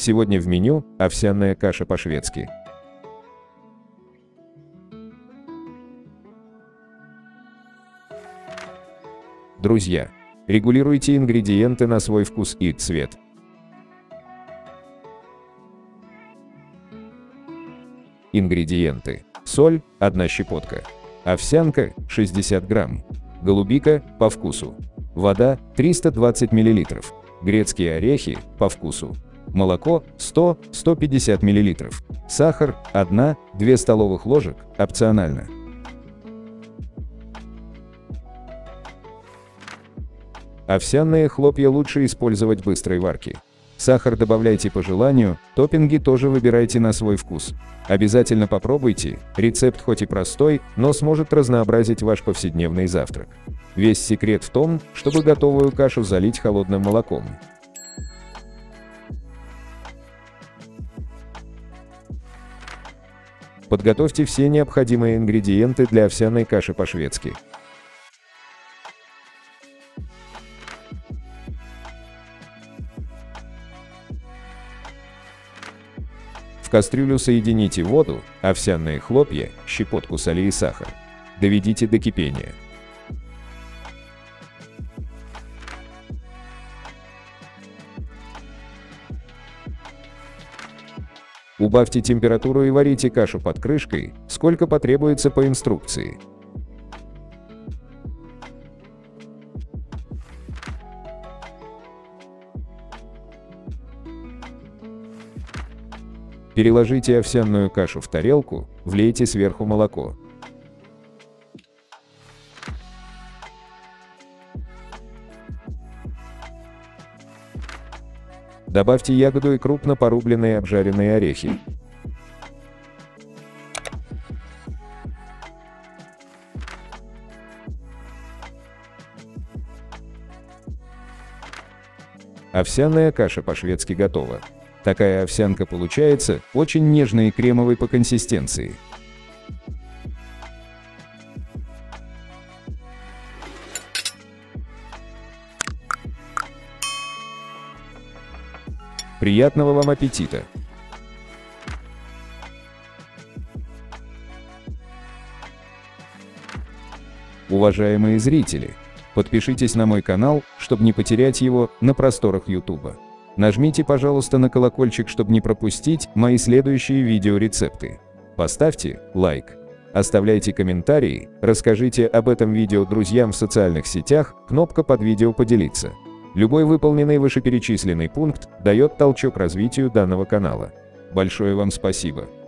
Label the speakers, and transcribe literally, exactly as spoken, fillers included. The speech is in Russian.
Speaker 1: Сегодня в меню овсяная каша по-шведски. Друзья, регулируйте ингредиенты на свой вкус и цвет. Ингредиенты: соль – одна щепотка, овсянка – шестьдесят грамм, голубика – по вкусу, вода – триста двадцать миллилитров, грецкие орехи – по вкусу, молоко – сто — сто пятьдесят миллилитров, сахар – одна-две столовых ложек, опционально. Овсяные хлопья лучше использовать быстрой варки. Сахар добавляйте по желанию, топпинги тоже выбирайте на свой вкус. Обязательно попробуйте, рецепт хоть и простой, но сможет разнообразить ваш повседневный завтрак. Весь секрет в том, чтобы готовую кашу залить холодным молоком. Подготовьте все необходимые ингредиенты для овсяной каши по-шведски. В кастрюлю соедините воду, овсяные хлопья, щепотку соли и сахар. Доведите до кипения. Убавьте температуру и варите кашу под крышкой, сколько потребуется по инструкции. Переложите овсяную кашу в тарелку, влейте сверху молоко. Добавьте ягоду и крупно порубленные обжаренные орехи. Овсяная каша по-шведски готова. Такая овсянка получается очень нежной и кремовой по консистенции. Приятного вам аппетита! Уважаемые зрители, подпишитесь на мой канал, чтобы не потерять его на просторах ютуба. Нажмите, пожалуйста, на колокольчик, чтобы не пропустить мои следующие видеорецепты. Поставьте лайк, оставляйте комментарии, расскажите об этом видео друзьям в социальных сетях, кнопка под видео «Поделиться». Любой выполненный вышеперечисленный пункт дает толчок развитию данного канала. Большое вам спасибо!